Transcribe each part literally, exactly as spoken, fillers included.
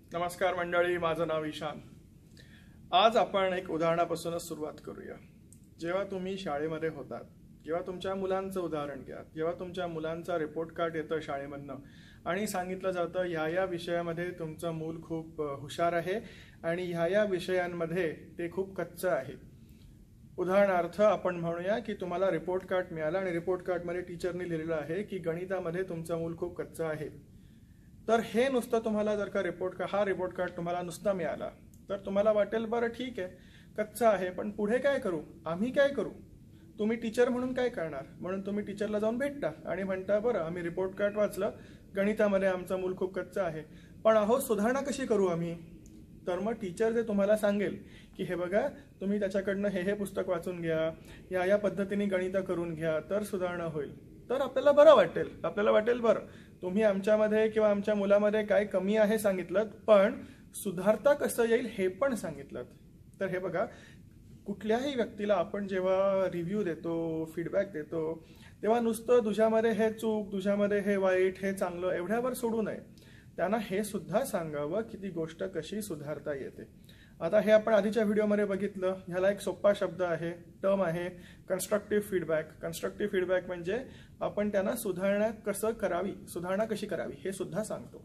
नमस्कार मंडळी, माझं नाव ईशान। आज आपण एक उदाहरणापासूनच सुरुवात करूया। जेव्हा तुम्ही शाळेमध्ये होतात, जेव्हा तुमच्या मुलांचं उदाहरण घ्या, जेव्हा तुमच्या मुलांचा रिपोर्ट कार्ड येतं शाळेमधनं आणि सांगितलं जातं ह्या या विषयामध्ये तुमचं मूल खूप हुशार आहे आणि ह्या या विषयांमध्ये ते खूप कच्चं आहे। उदाहरणार्थ आपण म्हणूया की तुम्हाला रिपोर्ट कार्ड मिळाला आणि रिपोर्ट कार्डमध्ये टीचरने लिहिलेलं आहे की गणितामध्ये तुमचं मूल खूप कच्चं आहे। तर हे नुसतं तुम्हाला जर का रिपोर्ट हा रिपोर्ट कार्ड तुम्हाला नुसता मिळाला तर तुम्हाला वाटेल बरं ठीक आहे, कच्चा आहे, पण पुढे काय करू, आम्ही काय करू, तुम्ही टीचर म्हणून काय करणार। म्हणून तुम्ही टीचरला जाऊन भेटता आणि म्हणता बरं आम्ही रिपोर्ट कार्ड वाचलं, गणितामध्ये आमचं मूल खूप कच्चं आहे, पण अहो सुधारणा कशी करू आम्ही। तर मग टीचर जे तुम्हाला सांगेल की हे बघा तुम्ही त्याच्याकडनं हे हे पुस्तक वाचून घ्या, या या पद्धतीने गणित करून घ्या तर सुधारणा होईल। तर आपल्याला बरं वाटेल, आपल्याला वाटेल बरं तुम्ही आमच्यामध्ये किंवा आमच्या मुलामध्ये काय कमी आहे सांगितलं, पण सुधारता कसं येईल हे पण सांगितलं। तर हे बघा, कुठल्याही व्यक्तीला आपण जेव्हा रिव्ह्यू देतो, फीडबॅक देतो, तेव्हा नुसतं तुझ्यामध्ये हे चूक, तुझ्यामध्ये हे वाईट, हे चांगलं एवढ्यावर सोडू नये। त्यांना हे सुद्धा सांगावं की ती गोष्ट कशी सुधारता येते। आता हे आपण आधीच्या व्हिडिओमध्ये बघितलं, ह्याला एक सोपा शब्द आहे, टर्म आहे कन्स्ट्रक्टिव्ह फीडबॅक। कन्स्ट्रक्टिव्ह फीडबॅक म्हणजे आपण त्यांना सुधारणा कसं करावी, सुधारणा कशी करावी हे सुद्धा सांगतो।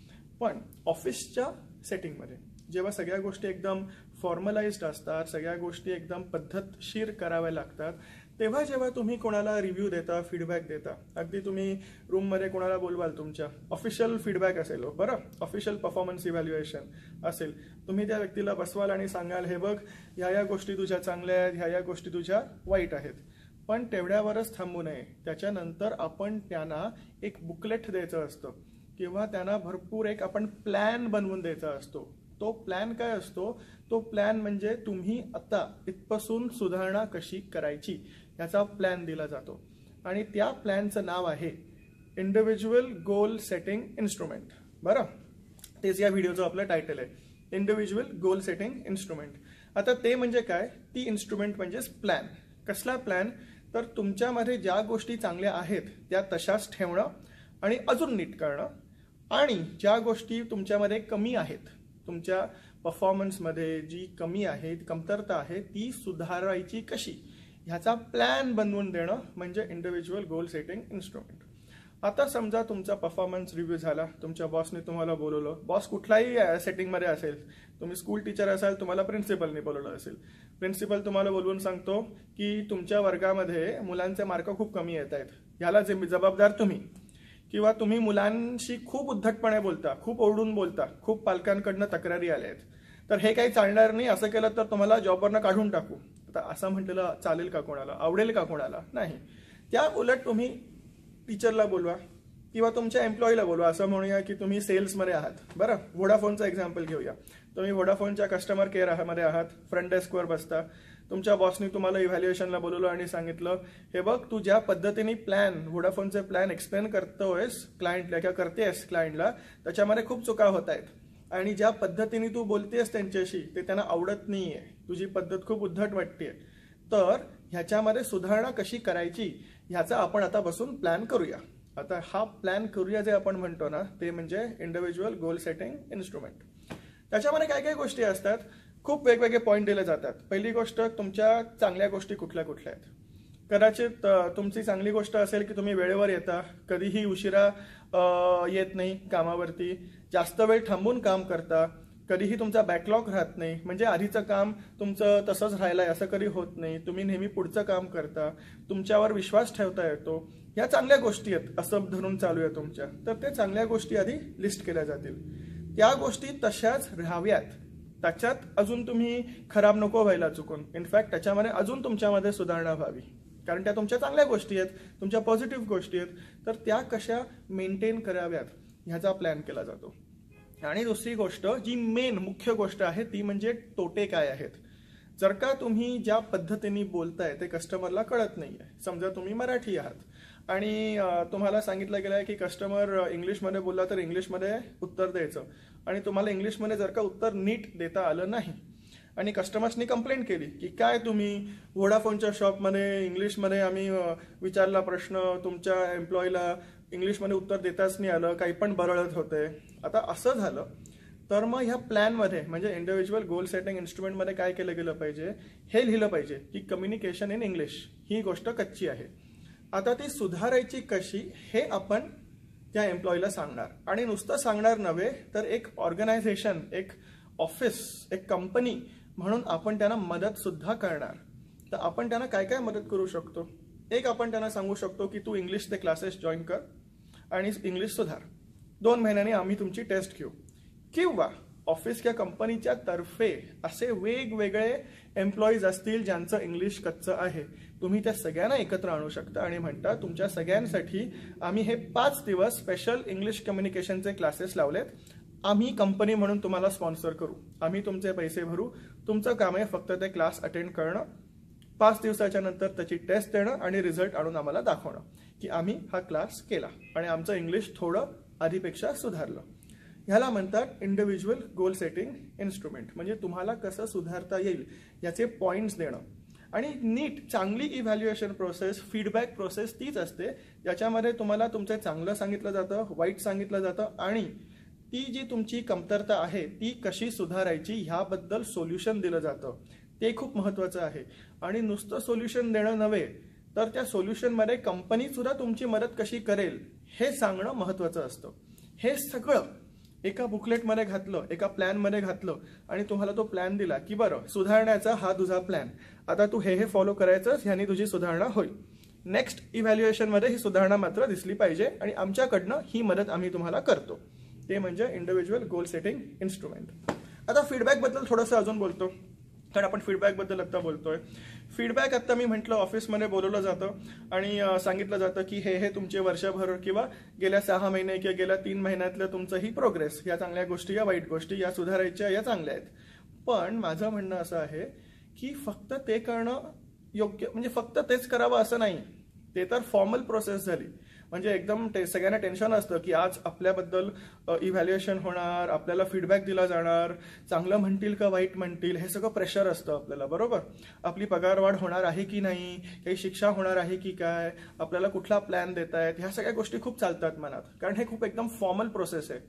पण ऑफिसच्या सेटिंगमध्ये जेव्हा सगळ्या गोष्टी एकदम फॉर्मलाइज्ड असतात, सगळ्या गोष्टी एकदम पद्धतशीर कराव्या लागतात, तेव्हा जेव्हा तुम्ही कोणाला रिव्ह्यू देता, फीडबॅक देता, अगदी तुम्ही रूममध्ये कोणाला बोलवाल, तुमच्या ऑफिशियल फीडबॅक असेल बरं, ऑफिशियल परफॉर्मन्स इव्हॅल्युएशन असेल, तुम्ही त्या व्यक्तीला बसवाल आणि सांगाल हे बघ ह्या या गोष्टी तुझ्या चांगल्या आहेत, ह्या या गोष्टी तुझ्या वाईट आहेत, पण तेवढ्यावरच थांबू नये। त्याच्यानंतर आपण त्यांना एक बुकलेट द्यायचं असतं किंवा त्यांना भरपूर एक आपण प्लॅन बनवून द्यायचा असतो। तो प्लॅन काय असतो, तो प्लॅन म्हणजे तुम्ही आता इथपासून सुधारणा कशी करायची याचा प्लॅन दिला जातो आणि त्या प्लॅनचं नाव आहे इंडिव्हिज्युअल गोल सेटिंग इन्स्ट्रुमेंट। बरं, तेच या व्हिडिओचं आपलं टायटल आहे, इंडिव्हिज्युअल गोल सेटिंग इन्स्ट्रुमेंट। आता ते म्हणजे काय, ती इन्स्ट्रुमेंट म्हणजेच प्लॅन। कसला प्लॅन, तर तुमच्यामध्ये ज्या गोष्टी चांगल्या आहेत त्या तशाच ठेवणं आणि अजून नीट करणं, आणि ज्या गोष्टी तुमच्यामध्ये कमी आहेत, तुमच्या परफॉर्मन्समध्ये जी कमी आहे, कमतरता आहे, ती सुधारायची कशी ह्याचा प्लॅन बनवून देणं म्हणजे इंडिव्हिज्युअल गोल सेटिंग इन्स्ट्रुमेंट। आता समजा तुमचा परफॉर्मन्स रिव्ह्यू झाला, तुमच्या बॉसने तुम्हाला बोलवलं, बॉस कुठलाही सेटिंगमध्ये असेल, तुम्ही स्कूल टीचर असाल, तुम्हाला प्रिन्सिपलने बोलवलं असेल, प्रिन्सिपल तुम्हाला बोलवून सांगतो की तुमच्या वर्गामध्ये मुलांचे मार्क खूप कमी येत आहेत, ह्याला जबाबदार तुम्ही, किंवा तुम्ही मुलांशी खूप उद्धटपणे बोलता, खूप ओरडून बोलता, खूप पालकांकडनं तक्रारी आल्या आहेत, तर हे काही चालणार नाही, असं केलं तर तुम्हाला जॉबवरनं काढून टाकू। आता असं म्हटलेलं चालेल का कोणाला, आवडेल का कोणाला, नाही। त्या उलट तुम्ही टीचरला बोलवा किंवा तुमच्या एम्प्लॉईला बोलवा। असं म्हणूया की तुम्ही सेल्समध्ये आहात, बरं, व्होडाफोनचं एक्झाम्पल घेऊया, तुम्ही व्होडाफोनच्या कस्टमर केअरमध्ये आहात, फ्रंट डेस्कवर बसता, तुमच्या बॉसनी तुम्हाला इव्हॅल्युएशनला बोलवलं आणि सांगितलं हे बघ तू ज्या पद्धतीने प्लॅन, व्होडाफोनचे प्लॅन एक्सप्लेन करतोयस क्लायंटला किंवा करतेस क्लायंटला, त्याच्यामध्ये खूप चुका होत आहेत आणि ज्या पद्धतीने तू बोलतेस त्यांच्याशी ते त्यांना आवडत नाहीये, तुझी पद्धत खूप उद्धट वाटते, तर ह्याच्यामध्ये सुधारणा कशी करायची ह्याचा आपण आता बसून प्लॅन करूया। आता हा प्लॅन करूया जे आपण म्हणतो ना, ते म्हणजे इंडिव्हिज्युअल गोल सेटिंग इन्स्ट्रुमेंट। त्याच्यामध्ये काय काय गोष्टी असतात, खूप वेगवेगळे पॉईंट दिले जातात। पहिली गोष्ट, तुमच्या चांगल्या गोष्टी कुठल्या कुठल्या आहेत। कदाचित तुमची चांगली गोष्ट असेल की तुम्ही वेळेवर येता, कधीही उशिरा येत नाही कामावरती, जास्त वेळ थांबून काम करता, कधीही तुमचा बॅकलॉग राहत नाही, म्हणजे आधीचं काम तुमचं तसंच राहिलंय असं कधी होत नाही, तुम्ही नेहमी पुढचं काम करता, तुमच्यावर विश्वास ठेवता येतो, ह्या चांगल्या गोष्टी आहेत असं धरून चालू आहे तुमच्या, तर ते चांगल्या गोष्टी आधी लिस्ट केल्या जातील। त्या गोष्टी तशाच राहाव्यात, त्याच्यात अजून तुम्ही खराब नको व्हायला चुकून, इनफॅक्ट त्याच्यामध्ये अजून तुमच्यामध्ये सुधारणा व्हावी, कारण त्या तुमच्या चांगल्या गोष्टी आहेत, तुमच्या पॉझिटिव्ह गोष्टी आहेत, तर त्या कशा मेंटेन कराव्यात ह्याचा प्लॅन केला जातो। आणि दुसरी गोष्ट जी मेन मुख्य गोष्ट आहे ती म्हणजे तोटे काय आहेत। जर का तुम्ही ज्या पद्धतीने बोलताय ते कस्टमरला कळत नाहीये, समजा तुम्ही मराठी आहात आणि तुम्हाला सांगितलं गेलं आहे की कस्टमर इंग्लिशमध्ये बोलला तर इंग्लिशमध्ये उत्तर द्यायचं, आणि तुम्हाला इंग्लिशमध्ये जर का उत्तर नीट देता आलं नाही आणि कस्टमर्सनी कंप्लेंट केली की काय तुम्ही व्होडाफोनच्या शॉपमध्ये इंग्लिशमध्ये आम्ही विचारला प्रश्न, तुमच्या एम्प्लॉईला इंग्लिशमध्ये उत्तर देताच नाही आलं, काही पण बरळत होते। आता असं झालं तर मग ह्या प्लॅनमध्ये म्हणजे इंडिव्हिज्युअल गोल सेटिंग इन्स्ट्रुमेंटमध्ये काय केलं गेलं पाहिजे, हे लिहिलं पाहिजे की कम्युनिकेशन इन इंग्लिश ही गोष्ट कच्ची आहे. आता ती सुधारायची कशी हे आपण त्या एम्प्लॉईला सांगणार. आणि नुसतं सांगणार नव्हे तर एक ऑर्गनायझेशन, एक ऑफिस, एक कंपनी म्हणून आपण त्यांना मदत सुद्धा करणार. तर आपण त्यांना काय काय मदत करू शकतो. एक, आपण त्यांना सांगू शकतो की तू इंग्लिशचे क्लासेस जॉईन कर आणि इंग्लिश सुधार. दोन महिन्यांनी आम्ही तुमची टेस्ट घेऊ. किंवा ऑफिस किंवा कंपनीच्या तर्फे असे वेगवेगळे एम्प्लॉईज असतील ज्यांचं इंग्लिश कच्चं आहे, तुम्ही त्या सगळ्यांना एकत्र आणू शकता आणि म्हणता तुमच्या सगळ्यांसाठी आम्ही हे पाच दिवस स्पेशल इंग्लिश कम्युनिकेशनचे क्लासेस लावलेत. आम्ही कंपनी म्हणून तुम्हाला स्पॉन्सर करू, आम्ही तुमचे पैसे भरू, तुमचं काम आहे फक्त ते क्लास अटेंड करणं, पाच दिवसाच्या नंतर त्याची टेस्ट देणं आणि रिझल्ट आणून आम्हाला दाखवणं की आम्ही हा क्लास केला आणि आमचं इंग्लिश थोडं आधीपेक्षा सुधारलं. ह्याला म्हणतात इंडिव्हिज्युअल गोल सेटिंग इन्स्ट्रुमेंट. म्हणजे तुम्हाला कसं सुधारता येईल याचे पॉइंट्स देणं. आणि नीट चांगली इव्हॅल्युएशन प्रोसेस, फीडबॅक प्रोसेस तीच असते ज्याच्यामध्ये तुम्हाला तुमचं चांगलं सांगितलं जातं, वाईट सांगितलं जातं आणि ती जी तुमची कमतरता आहे ती कशी सुधारायची ह्याबद्दल सोल्युशन दिलं जातं. ते खूप महत्त्वाचं आहे. आणि नुसतं सोल्युशन देणं नव्हे तर त्या सोल्युशनमध्ये कंपनी सुद्धा तुमची मदत कशी करेल हे सांगणं महत्त्वाचं असतं. हे सगळं एका बुकलेटमध्ये घातलं, एका प्लॅनमध्ये घातलं आणि तुम्हाला तो प्लॅन दिला की बरं सुधारण्याचा हा तुझा प्लॅन, आता तू हे हे फॉलो करायचं, ह्यानी तुझी सुधारणा होईल. नेक्स्ट इव्हॅल्युएशनमध्ये ही सुधारणा मात्र दिसली पाहिजे आणि आमच्याकडनं ही मदत आम्ही तुम्हाला करतो. ते म्हणजे इंडिव्हिज्युअल गोल सेटिंग इन्स्ट्रुमेंट. आता फीडबॅकबद्दल थोडंसं अजून बोलतो, कारण आपण फीडबॅकबद्दल आत्ता बोलतोय. फीडबॅक आत्ता मी म्हटलं ऑफिसमध्ये बोलवलं जातं आणि सांगितलं जातं की हे हे तुमचे वर्षभर किंवा गेल्या सहा महिने किंवा गेल्या तीन महिन्यातलं तुमचं ही प्रोग्रेस, या चांगल्या गोष्टी या वाईट गोष्टी या सुधारायच्या या चांगल्या आहेत. पण माझं म्हणणं असं आहे की फक्त ते करणं योग्य, म्हणजे फक्त तेच करावं असं नाही. ते तर फॉर्मल प्रोसेस झाली. म्हणजे एकदम ते सगळ्यांना टेन्शन असतं की आज आपल्याबद्दल इव्हॅल्युएशन होणार, आपल्याला फीडबॅक दिला जाणार, चांगलं म्हणतील का वाईट म्हणतील, हे सगळं प्रेशर असतं आपल्याला, बरोबर. आपली पगारवाढ होणार आहे की नाही, काही शिक्षा होणार आहे की काय, आपल्याला कुठला प्लॅन देत आहेत, ह्या सगळ्या गोष्टी खूप चालतात मनात, कारण हे खूप एकदम फॉर्मल प्रोसेस आहे.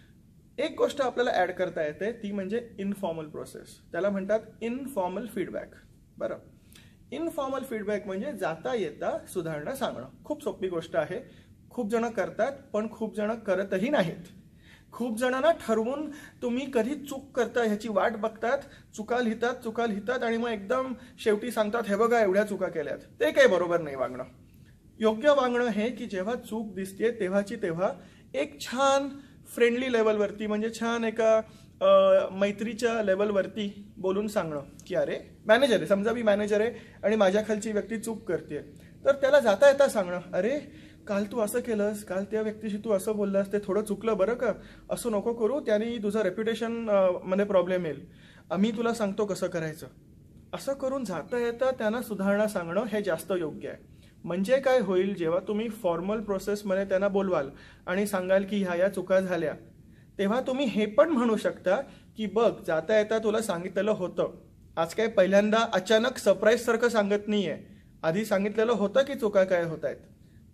एक गोष्ट आपल्याला ऍड करता येते ती म्हणजे इनफॉर्मल प्रोसेस. त्याला म्हणतात इनफॉर्मल फीडबॅक. बरं, इनफॉर्मल फीडबॅक म्हणजे जाता येता सुधारणा सांगणं. खूप सोपी गोष्ट आहे. खूप जण करतात पण खूप जण करतही नाहीत. खूप जणांना ठरवून तुम्ही कधी चूक करता ह्याची वाट बघतात, चुका लिहितात चुका लिहितात आणि मग एकदम शेवटी सांगतात हे बघा एवढ्या चुका केल्यात. ते काही बरोबर नाही वागणं. योग्य वागणं हे की जेव्हा चूक दिसते तेव्हाची तेव्हा एक छान फ्रेंडली लेवलवरती, म्हणजे छान एका मैत्रीच्या लेवलवरती बोलून सांगणं की अरे मॅनेजर आहे, समजा मी मॅनेजर आहे आणि माझ्या खालची व्यक्ती चूक करते, तर त्याला जाता येता सांगणं अरे काल तू असं केलंस, काल त्या व्यक्तीशी तू असं बोललास, ते थोडं चुकलं बरं का, असं नको करू, त्याने तुझं रेप्युटेशन मध्ये प्रॉब्लेम येईल, आम्ही तुला सांगतो कसं करायचं. असं करून जाता येता त्यांना सुधारणा सांगणं हे जास्त योग्य आहे. म्हणजे काय होईल, जेव्हा तुम्ही फॉर्मल प्रोसेसमध्ये त्यांना बोलवाल आणि सांगाल की ह्या या चुका झाल्या, तेव्हा तुम्ही हे पण म्हणू शकता की बघ जाता येता तुला सांगितलेलं होतं, आज काय पहिल्यांदा अचानक सरप्राईज सारखं सांगत नाहीये, आधी सांगितलेलं होतं की चुका काय होत आहेत,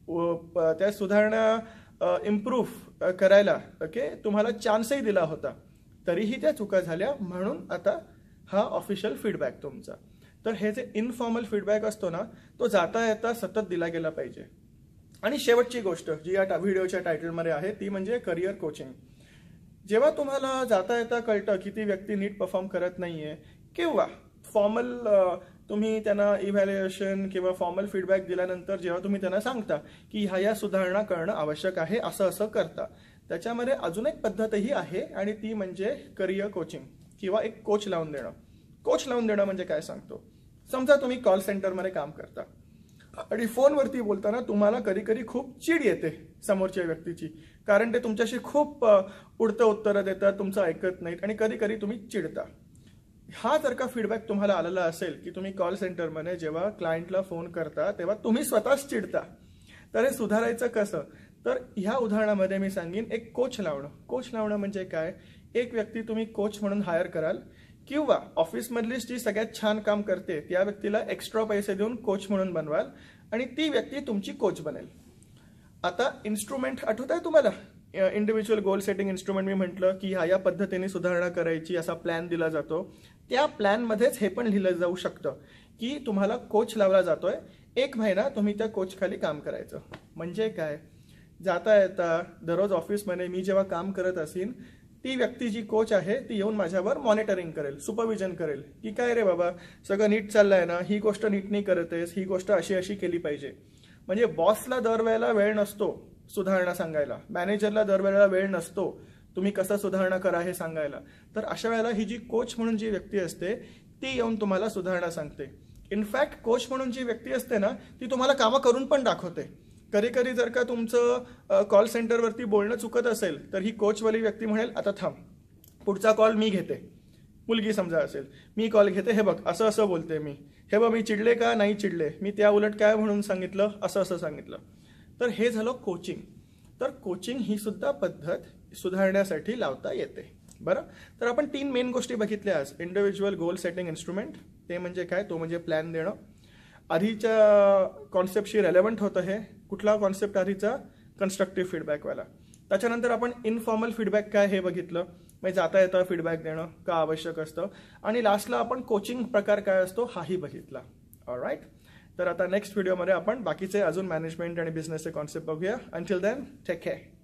त्या सुधारणा इम्प्रूव्ह करायला ओके तुम्हाला चान्सही दिला होता, तरीही त्या चुका झाल्या, म्हणून आता हा ऑफिशियल फीडबॅक तुमचा. तर हे जे इनफॉर्मल फीडबॅक असतो ना, तो जाता येता सतत दिला गेला पाहिजे. आणि शेवटची गोष्ट जी या व्हिडिओच्या टायटलमध्ये आहे ती म्हणजे करिअर कोचिंग. जेव्हा तुम्हाला जाता येता कळतं की ती व्यक्ती नीट परफॉर्म करत नाहीये किंवा फॉर्मल तुम्ही त्यांना इव्हॅल्युएशन किंवा फॉर्मल फीडबॅक दिल्यानंतर जेव्हा तुम्ही त्यांना सांगता की ह्या या सुधारणा करणं आवश्यक आहे, असं असं करता, त्याच्यामध्ये अजून एक पद्धतही आहे आणि ती म्हणजे करिअर कोचिंग किंवा एक कोच लावून देणं. कोच लावून देणं म्हणजे काय सांगतो. समजा तुम्ही कॉल सेंटरमध्ये काम करता आणि फोनवरती बोलताना तुम्हाला कधी कधी खूप चिड येते समोरच्या व्यक्तीची, कारण ते तुमच्याशी खूप उडतं उत्तरं देतात, तुमचं ऐकत नाहीत आणि कधी कधी तुम्ही चिडता. हा जर का फीडबॅक तुम्हाला आलेला असेल की तुम्ही कॉल सेंटरमध्ये जेव्हा क्लायंटला फोन करता तेव्हा तुम्ही स्वतःच चिडता, तर हे सुधारायचं कसं. तर ह्या उदाहरणामध्ये मी सांगेन एक कोच लावणं. कोच लावणं म्हणजे काय, एक व्यक्ती तुम्ही कोच म्हणून हायर कराल किंवा ऑफिसमधली जी सगळ्यात छान काम करते त्या व्यक्तीला एक्स्ट्रा पैसे देऊन कोच म्हणून बनवाल आणि ती व्यक्ती तुमची कोच बनेल. आता इन्स्ट्रुमेंट आठवत आहे तुम्हाला, इंडिव्हिज्युअल गोल सेटिंग इन्स्ट्रुमेंट मी म्हटलं की ह्या या पद्धतीने सुधारणा करायची असा प्लॅन दिला जातो. त्या प्लॅनमध्येच हे पण लिहिलं जाऊ शकतं की तुम्हाला कोच लावला जातोय, एक महिना तुम्ही त्या कोच खाली काम करायचं. म्हणजे काय, जाता येता दररोज ऑफिसमध्ये मी जेव्हा काम करत असेन ती व्यक्ती जी कोच आहे ती येऊन माझ्यावर मॉनिटरिंग करेल, सुपरविजन करेल की काय रे बाबा सगळं नीट चाललंय ना, ही गोष्ट नीट नाही करत आहेस, ही गोष्ट अशी अशी केली पाहिजे. म्हणजे बॉसला दरवेळेला वेळ नसतो सुधारणा सांगायला, मॅनेजरला दरवेळेला वेळ नसतो तुम्ही कसं सुधारणा करा हे सांगायला. तर अशा वेळेला ही जी कोच म्हणून जी व्यक्ती असते ती येऊन तुम्हाला सुधारणा सांगते. इनफॅक्ट कोच म्हणून जी व्यक्ती असते ना ती तुम्हाला कामं करून पण दाखवते. कधी कधी जर का तुमचं कॉल सेंटरवरती बोलणं चुकत असेल तर ही कोचवाली व्यक्ती म्हणेल आता थांब, पुढचा कॉल मी घेते. मुलगी समजा असेल, मी कॉल घेते, हे बघ असं असं बोलते मी, हे बघ मी चिडले का नाही चिडले, मी त्या उलट काय म्हणून सांगितलं, असं असं सांगितलं. तर हे झालं कोचिंग. तर कोचिंग ही सुद्धा पद्धत सुधारण्यासाठी लावता येते. बरं, तर आपण तीन मेन गोष्टी बघितल्या आज. इंडिव्हिज्युअल गोल सेटिंग इन्स्ट्रुमेंट ते म्हणजे काय, तो म्हणजे प्लॅन देणं. आधीच्या कॉन्सेप्टशी रेलेव्हंट होतं हे. कुठला कॉन्सेप्ट आधीचा, कन्स्ट्रक्टिव्ह फीडबॅकवाला. त्याच्यानंतर आपण इनफॉर्मल फीडबॅक काय हे बघितलं, म्हणजे जाता येता फीडबॅक देणं का आवश्यक असतं. आणि लास्टला आपण कोचिंग प्रकार काय असतो हाही बघितला. ऑलराईट, तर आता नेक्स्ट व्हिडिओमध्ये आपण बाकीचे अजून मॅनेजमेंट आणि बिझनेसचे कॉन्सेप्ट बघूया. Until then take care.